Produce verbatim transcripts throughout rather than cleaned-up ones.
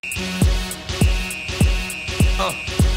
Uh.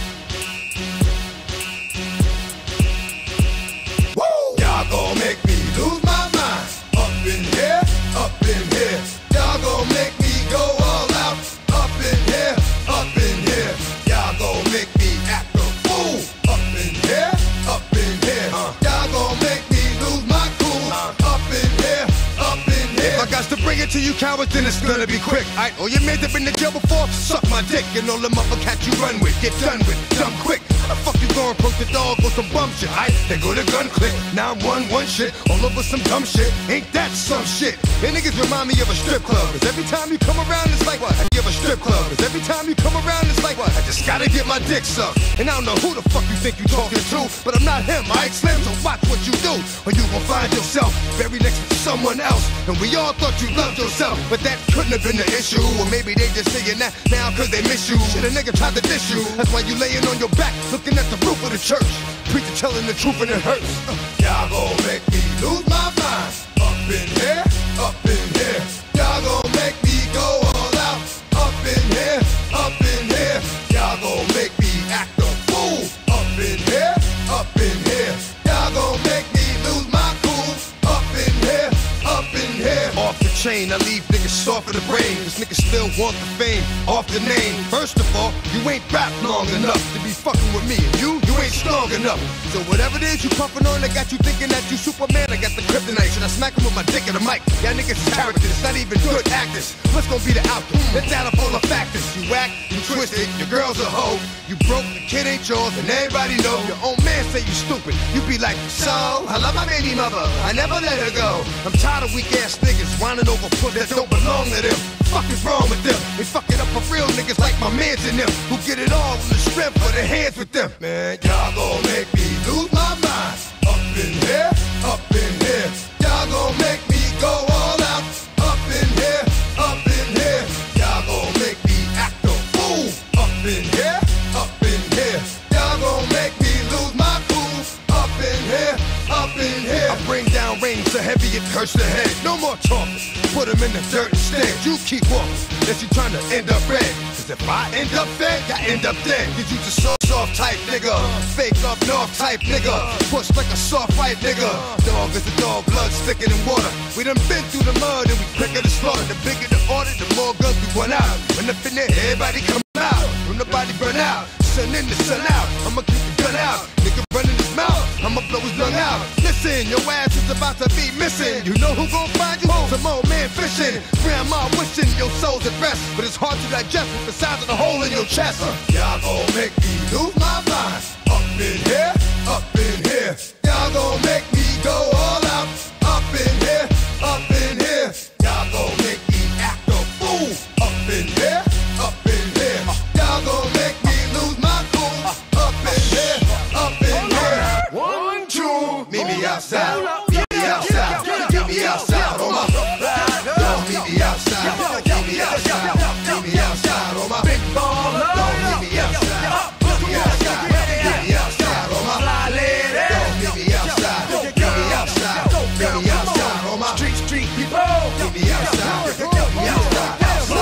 Woo! Y'all gon' make me lose my mind. Up in here, up in here. Y'all gon' make me go all out. Up in here, up in here. Y'all gon' make me act a fool. Up in here, up in here. Uh. Y'all gon' make me lose my cool. Uh. Up in here, up in here. If I got to bring it to you cowards, then it's gonna be quick. Aight, all your mans have been in jail before, suck my dick. And all the motherfuckers you run with, get done with, dumb quick. How the fuck you gon' approach the dog with some bum shit? Aight, they go to gun click, now I'm one one shit, all over some dumb shit. Ain't that some shit? And niggas remind me of a strip club, cause every time you come around it's like what? I give a strip club, cause every time you come around it's like what? I just gotta get my dick sucked. And I don't know who the fuck you think you talking to, but I'm not him, aight Slim, so watch what you do, or you gon' find yourself buried next to someone else. And we all thought you loved yourself, but that couldn't have been the issue. Or maybe they just saying that now cause they miss you. Shit, a nigga tried to diss you, that's why you laying on your back looking at the roof of the church. Preacher telling the truth and it hurts. uh, Y'all gon' make me lose my mind. Up in here, up in here. Y'all gon' make me go all out. Up in here, up in here. Y'all gon' make me act a fool. Up in here, up in here. Y'all gon' make me lose my cool. Up in here, up in here. Off the chain, I leave niggas soft in the brain. Cause niggas still want the fame, off the name. First of all, you ain't rap long enough to be fucking with me. And you, you ain't strong enough. So whatever it is you puffin' on, I got you thinking that you Superman. I got the kryptonite. Should I smack him with my dick in the mic? Y'all niggas is characters, it's not even good actors. What's gonna be the outcome? Let's add up all the factors. You whack, you twisted, your girl's a hoe. You broke, the kid ain't yours, and everybody know. Your own man say you stupid. You be like, so, I love my baby mother, I never let her go. I'm tired of weak ass niggas whining over foot that don't belong to them. Fuck is wrong with them? They fuck it up for real niggas like my mans and them, who get it all from the strength of their hands with them. Man, y'all gon' make me lose my mind. Up in here, up in here. Y'all gon' make me go all out. Up in here, up in here. Y'all gon' make me act a fool. Up in here, up in here. Y'all gon' make me lose my cool. Up in here, up in here. I bring down rain so heavy it hurts the head. No more talking, put him in the dirt instead. You keep walking, unless you trying to end up red. Cause if I end up fed, I end up dead. Cause you just soft, soft type nigga, fake up north type nigga, push like a soft fight nigga. Dog is a dog, blood thicker than water. We done been through the mud and we quicker to slaughter. The bigger the order, the more guns we run out. When up in there, everybody come out. When the body burn out, sun in the sun out. I'ma keep the gun out. Nigga running his mouth, I'ma blow his lung out. Listen, your ass is about to be missing. You know who gon' find you? Some old man fishing. Grandma wishing your soul's at rest, but it's hard to digest with the size of the hole in your chest. uh, Y'all gon' make me lose my mind. Up in here, up in here. Y'all gon' make me go all out. Up in here, up in here. Y'all gon' make me act a fool. Up in here, up in here. Y'all gon' make me lose my cool. Up in here, up in here. One, two, meet me outside. Meet me outside. Meet me outside on my. Don't meet me outside. Meet me outside. Meet me outside on my big baller. Don't meet me outside. Meet me outside. Meet me outside on my fly lady. Don't meet me outside. Meet me outside. Meet me outside on my street street people. Meet me outside. Meet me outside.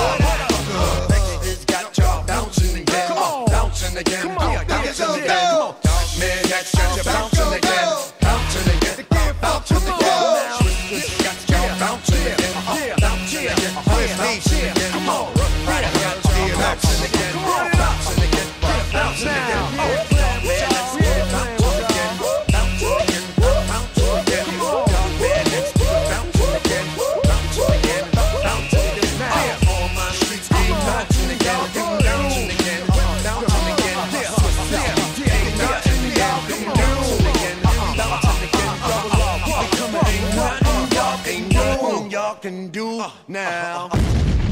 Outside. It's got y'all bouncing again. Bouncing again. Come on, bouncing again. Come on, man, that's got you bouncing again. Bouncing again. Bouncing again. It's got y'all bouncing again. Bouncing again. Bouncing again. Come on, right got you bouncing again. Bouncing again. Bouncing again. Can do now.